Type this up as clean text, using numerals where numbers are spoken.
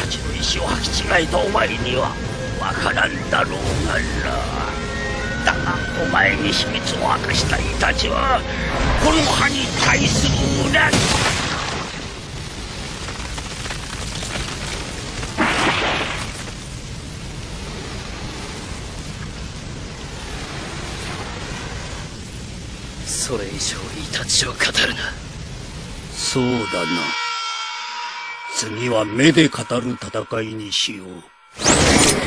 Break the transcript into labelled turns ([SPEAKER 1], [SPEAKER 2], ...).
[SPEAKER 1] たちの意志を履き違えたお前にはわからんだろうがな。だがお前に秘密を明かしたイタチはこの葉に対する恨み。
[SPEAKER 2] それ以上イタチを語るな。
[SPEAKER 1] そうだな。次は目で語る戦いにしよう。